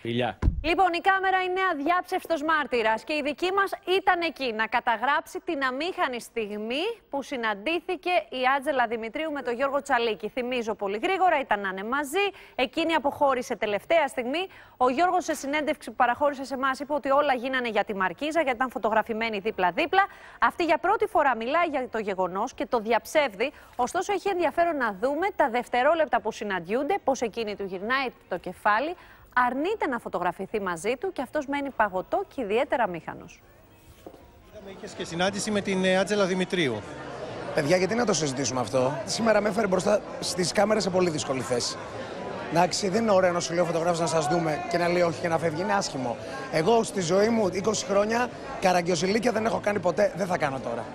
Φιλιά. Λοιπόν, η κάμερα είναι αδιάψευστος μάρτυρας και η δική μας ήταν εκεί να καταγράψει την αμήχανη στιγμή που συναντήθηκε η Άντζελα Δημητρίου με τον Γιώργο Τσαλίκη. Θυμίζω πολύ γρήγορα, ήταν να είναι μαζί. Εκείνη αποχώρησε τελευταία στιγμή. Ο Γιώργος σε συνέντευξη που παραχώρησε σε εμάς είπε ότι όλα γίνανε για τη Μαρκίζα, γιατί ήταν φωτογραφημένοι δίπλα-δίπλα. Αυτή για πρώτη φορά μιλάει για το γεγονός και το διαψεύδει. Ωστόσο, έχει ενδιαφέρον να δούμε τα δευτερόλεπτα που συναντιούνται, πώς εκείνη του γυρνάει το κεφάλι. Αρνείται να φωτογραφηθεί μαζί του και αυτός μένει παγωτό και ιδιαίτερα αμήχανος. Είχες και συνάντηση με την Άντζελα Δημητρίου. Παιδιά, γιατί να το συζητήσουμε αυτό? Σήμερα με έφερε μπροστά στις κάμερες σε πολύ δύσκολη θέση. Εντάξει, δεν είναι ωραίο να σου λέει ο φωτογράφος να σας δούμε και να λέει όχι και να φεύγει. Είναι άσχημο. Εγώ στη ζωή μου 20 χρόνια καραγκιοζηλίκια δεν έχω κάνει ποτέ, δεν θα κάνω τώρα.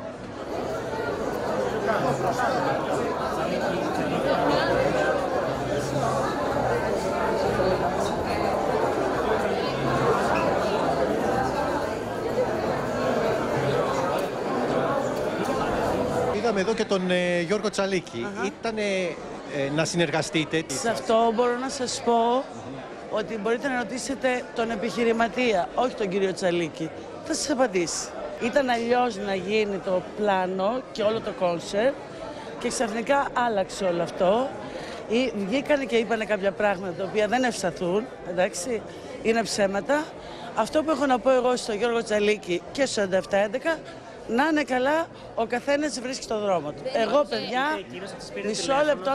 Είδαμε εδώ και τον Γιώργο Τσαλίκη. Ήτανε να συνεργαστείτε. Σε αυτό μπορώ να σας πω ότι μπορείτε να ρωτήσετε τον επιχειρηματία, όχι τον κύριο Τσαλίκη. Θα σας απαντήσει. Ήταν αλλιώς να γίνει το πλάνο και όλο το κόνσερτ και ξαφνικά άλλαξε όλο αυτό. Βγήκανε και είπανε κάποια πράγματα τα οποία δεν ευσταθούν, εντάξει, είναι ψέματα. Αυτό που έχω να πω εγώ στον Γιώργο Τσαλίκη και στο 9711, να είναι καλά, ο καθένας βρίσκει στο δρόμο του. Εγώ, παιδιά, μισό λεπτό.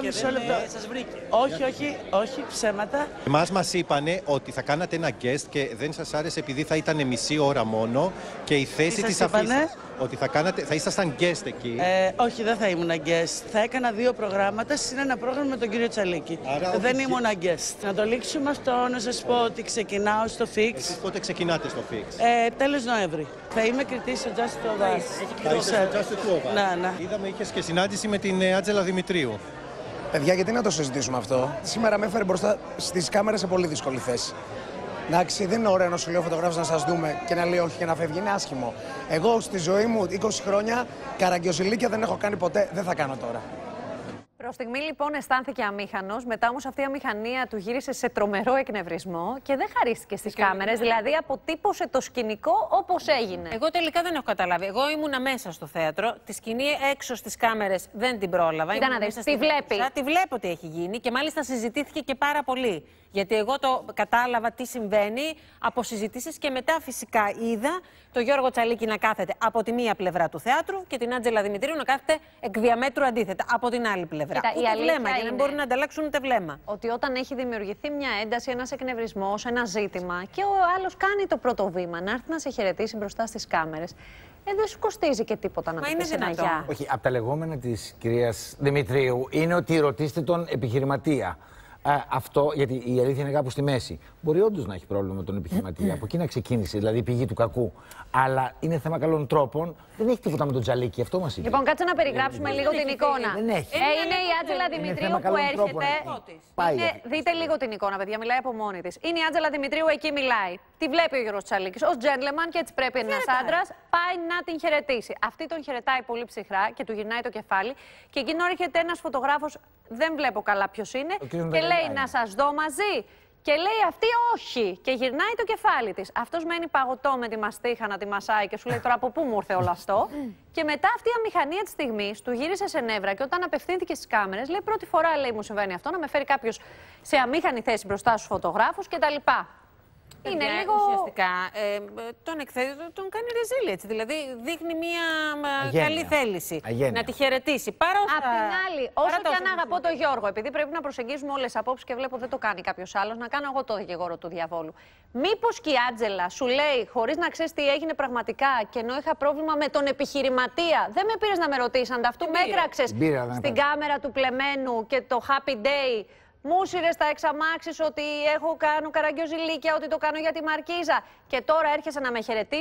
Όχι, ψέματα. Εμάς μας είπανε ότι θα κάνατε ένα guest και δεν σας άρεσε επειδή θα ήταν μισή ώρα μόνο και η θέση της αφήσης. Ότι θα ήσασταν guest εκεί. Όχι, δεν θα ήμουν guest. Θα έκανα 2 προγράμματα, συν ένα πρόγραμμα με τον κύριο Τσαλίκη. Άρα, δεν ήμουν guest. Να το λήξουμε αυτό, να σας πω ότι ξεκινάω στο Fix. Εσείς πότε ξεκινάτε στο Fix? Τέλος Νοέμβρη. Θα είμαι κριτής στο Just to Us. Θα είστε στο Just to Us. Ναι. Είδαμε είχες και συνάντηση με την Άντζελα Δημητρίου. Παιδιά, γιατί να το συζητήσουμε αυτό? Σήμερα με έφερε μπροστά στις κάμερες σε πολύ δύσκολη θέση. Εντάξει, δεν είναι ωραίο να σου λέει ο φωτογράφος να σας δούμε και να λέει όχι και να φεύγει. Είναι άσχημο. Εγώ στη ζωή μου 20 χρόνια καραγκιοζηλίκια δεν έχω κάνει ποτέ, δεν θα κάνω τώρα. Προς στιγμή λοιπόν αισθάνθηκε αμήχανος, μετά όμως αυτή η αμηχανία του γύρισε σε τρομερό εκνευρισμό και δεν χαρίστηκε στις κάμερες, δηλαδή αποτύπωσε το σκηνικό όπως έγινε. Εγώ τελικά δεν έχω καταλάβει. Εγώ ήμουνα μέσα στο θέατρο, τη σκηνή έξω στις κάμερες δεν την πρόλαβα. Κοίτα να δεις, τη βλέπει. Τη βλέπω τι έχει γίνει και μάλιστα συζητήθηκε και πάρα πολύ. Γιατί εγώ το κατάλαβα τι συμβαίνει από συζητήσεις και μετά φυσικά είδα τον Γιώργο Τσαλίκη να κάθεται από τη μία πλευρά του θέατρου και την Άντζελα Δημητρίου να κάθεται εκ διαμέτρου αντίθετα από την άλλη πλευρά. Κοίτα, ούτε βλέμμα, γιατί δεν μπορούν να ανταλλάξουν ούτε βλέμμα. Ότι όταν έχει δημιουργηθεί μια ένταση, ένας εκνευρισμός, ένα ζήτημα και ο άλλος κάνει το πρώτο βήμα, να έρθει να σε χαιρετήσει μπροστά στις κάμερες, δεν σου κοστίζει και τίποτα να του πεις ένα γεια. Όχι, από τα λεγόμενα της κυρίας Δημητρίου είναι ότι ρωτήστε τον επιχειρηματία. Αυτό, γιατί η αλήθεια είναι κάπου στη μέση. Μπορεί όντως να έχει πρόβλημα με τον επιχειρηματία. Από εκεί να ξεκίνησε, δηλαδή η πηγή του κακού. Αλλά είναι θέμα καλών τρόπων. Δεν έχει τίποτα με τον Τσαλίκη, αυτό μας είπε. Λοιπόν, κάτσε να περιγράψουμε λίγο την εικόνα. Δεν έχει. Είναι η Άντζελα Δημητρίου που έρχεται. Δείτε λίγο την εικόνα, παιδιά, μιλάει από μόνη της. Είναι η Άντζελα Δημητρίου, εκεί μιλάει. Τη βλέπει ο Γιώργος Τσαλίκης ως gentleman και έτσι πρέπει ένας άντρας πάει να την χαιρετήσει. Αυτή τον χαιρετάει πολύ ψυχρά και του γυρνάει το κεφάλι. Και εκείνο έρχεται ένας φωτογράφος, δεν βλέπω καλά ποιος είναι, και λέει να σας δω μαζί. Και λέει αυτή όχι και γυρνάει το κεφάλι της. Αυτός μένει παγωτό με τη μαστίχα να τη μασάει και σου λέει τώρα από πού μου ήρθε όλο αυτό. Και μετά αυτή η αμηχανία της στιγμής του γύρισε σε νεύρα και όταν απευθύνθηκε στις κάμερες λέει πρώτη φορά λέει, μου συμβαίνει αυτό, να με φέρει κάποιος σε αμήχανη θέση μπροστά στους φωτογράφους κτλ. Είναι λίγο. Ουσιαστικά τον κάνει ρεζίλι έτσι. Δηλαδή δείχνει μια καλή θέληση. Να τη χαιρετήσει. Απ' την άλλη, όσο και αν αγαπώ τον Γιώργο, επειδή πρέπει να προσεγγίζουμε όλες τις απόψεις και βλέπω δεν το κάνει κάποιος άλλος, να κάνω εγώ το δικηγόρο του διαβόλου. Μήπως και η Άντζελα σου λέει, χωρίς να ξέρεις τι έγινε πραγματικά, και ενώ είχα πρόβλημα με τον επιχειρηματία, δεν με πήρες να με ρωτήσεις ανταυτού, με έκραξες στην κάμερα του πλεμένου και το happy day. Μου σύρες τα εξαμάξεις ότι κάνω καραγκιοζηλίκια, ότι το κάνω για τη Μαρκίζα και τώρα έρχεσαι να με χαιρετήσεις.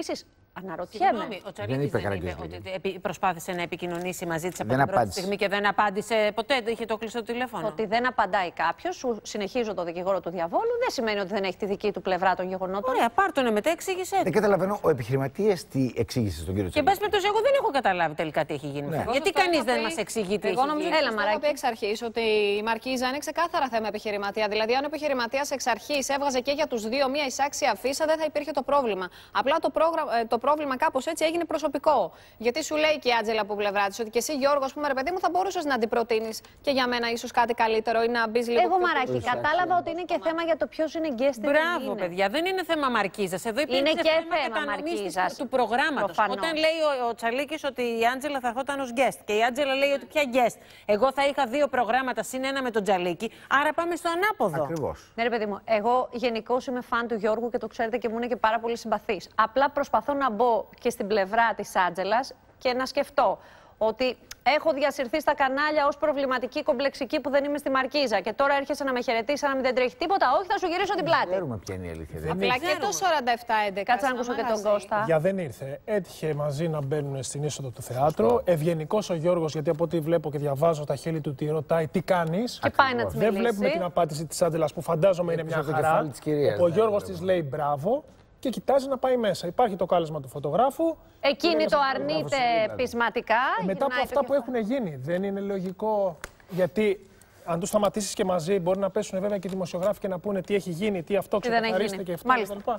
Αναρωτιέμαι. Συγγνώμη, ο Τσαλίκης δεν είπε ότι προσπάθησε να επικοινωνήσει μαζί της από Δεν την πρώτη απάντησε. στιγμή και δεν απάντησε ποτέ, είχε το κλειστό τηλέφωνο. Ότι δεν απαντάει κάποιος, σου συνεχίζω το δικηγόρο του διαβόλου, δεν σημαίνει ότι δεν έχει τη δική του πλευρά των γεγονότων. Ωραία, πάρ' τον μετά, εξήγησε. Δεν καταλαβαίνω, ο επιχειρηματίας τι εξήγησε στον κύριο Και εν πάση περιπτώσει, εγώ δεν έχω καταλάβει τελικά τι έχει γίνει. Ναι. Γιατί κανείς δεν μας εξηγεί τι έχει Εγώ νομίζω γίνει. ότι το είχα πει εξ αρχής ότι η Μαρκίζα είναι ξεκάθαρα θέμα επιχειρηματία. Δηλαδή, αν ο επιχειρηματίας εξ αρχής έβγαζε και για τους δύο μία εισάξια αφίσα, δεν θα υπήρχε το πρόβλημα. Απλά το πρόβλημα κάπως έτσι έγινε προσωπικό. Γιατί σου λέει και η Άντζελα από πλευρά της ότι και εσύ, Γιώργο, ας πούμε, ρε παιδί μου, θα μπορούσες να αντιπροτείνεις και για μένα ίσως κάτι καλύτερο ή να μπεις λίγο. Εγώ, Μαράκη, κατάλαβα ότι είναι και θέμα για το ποιος είναι guest. Μπράβο, παιδιά, δεν είναι θέμα Μαρκίζας. Εδώ υπήρχε Είναι και θέμα θέμα Μαρκίζας του προγράμματος. Όταν λέει ο Τσαλίκης ότι η Άντζελα θα ερχόταν ως guest και η Άντζελα λέει ότι πια guest. Εγώ θα είχα 2 προγράμματα συν 1 με τον Τσαλίκη, άρα πάμε στο ανάποδο. Ακριβώς. Ναι, ρε παιδί μου, εγώ γενικώς είμαι φαν του Γιώργου και το ξέρετε και μου είναι και πάρα πολύ συμπαθής. Απλά προσπαθώ να μπω και στην πλευρά της Άντζελας και να σκεφτώ ότι έχω διασυρθεί στα κανάλια ως προβληματική κομπλεξική που δεν είμαι στη Μαρκίζα. Και τώρα έρχεσαι να με χαιρετήσει, να μην δεν τρέχει τίποτα. Όχι, θα σου γυρίσω την πλάτη. Ξέρουμε ποια είναι η αλήθεια. Απλά και το 47-11. Κάτσε να ακούσω και τον Κώστα. Για δεν ήρθε. Έτυχε μαζί να μπαίνουν στην είσοδο του θεάτρου. Ευγενικός ο Γιώργος, γιατί από ό,τι βλέπω και διαβάζω τα χείλη του, τη ρωτάει τι κάνεις. Και πάει να της Δεν μιλήσει. βλέπουμε την απάντηση της Άντζελας που φαντάζομαι είναι μια χαρά. Ο Γιώργος της λέει μπράβο και κοιτάζει να πάει μέσα. Υπάρχει το κάλεσμα του φωτογράφου. Εκείνη το αρνείται πεισματικά. Μετά από αυτά που έχουν γίνει, δεν είναι λογικό, γιατί αν τους σταματήσεις και μαζί μπορεί να πέσουν βέβαια και οι δημοσιογράφοι και να πούνε τι έχει γίνει, τι αυτό ξεκαθαρίστε και αυτό.